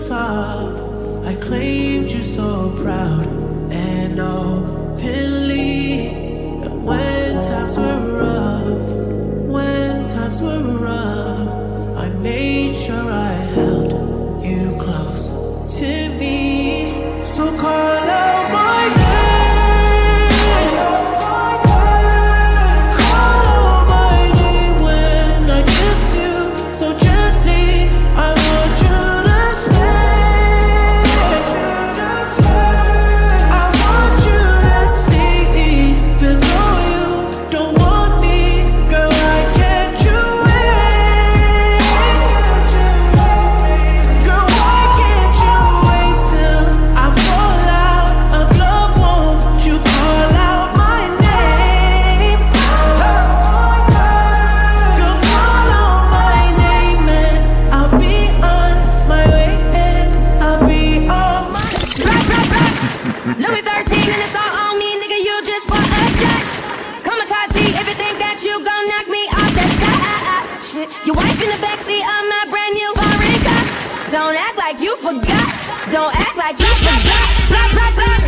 top. I claimed you so proud and openly. And when times were rough, I made sure I held you close to me. So call out my name, call out my name when I kiss you so gently. I want you to stay, I want you to stay, even though you don't want me. Girl, I can't you wait? Girl, why can't you wait till I fall out of love? Won't you call out my name? Girl, call out my name and I'll be on my way, and I'll be on my Louis 13 and it's all on me, nigga, you just bought a shot. Kamikaze, if you think that you gon' knock me off that top shit. Your wife in the backseat of my brand new foreign car. Don't act like you forgot, don't act like you forgot. Blah, blah, blah.